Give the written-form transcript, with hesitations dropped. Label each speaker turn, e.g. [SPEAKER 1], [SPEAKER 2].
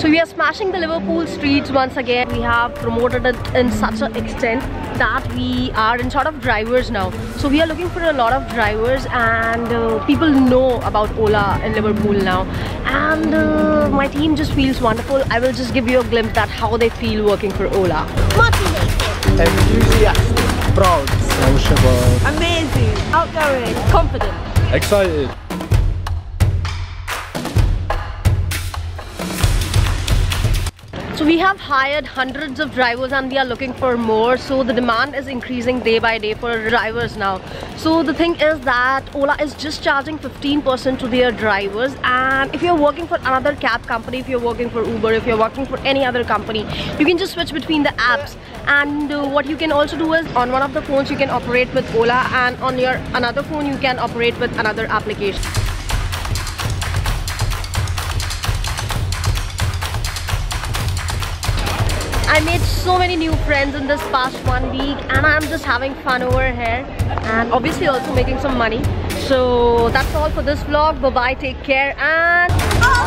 [SPEAKER 1] So we are smashing the Liverpool streets once again. We have promoted it in such an extent that we are in sort of drivers now. So we are looking for a lot of drivers, and people know about Ola in Liverpool now. And my team just feels wonderful. I will just give you a glimpse at how they feel working for Ola.
[SPEAKER 2] Motivated, enthusiastic, proud, sociable,
[SPEAKER 1] Amazing, outgoing, confident,
[SPEAKER 2] excited.
[SPEAKER 1] So we have hired hundreds of drivers and we are looking for more. So the demand is increasing day by day for drivers now. So the thing is that Ola is just charging 15% to their drivers, and if you're working for another cab company, if you're working for Uber, if you're working for any other company, you can just switch between the apps. And what you can also do is, on one of the phones you can operate with Ola, and on your another phone you can operate with another application. I made so many new friends in this past 1 week, and I'm just having fun over here and obviously also making some money. So that's all for this vlog. Bye bye, take care, and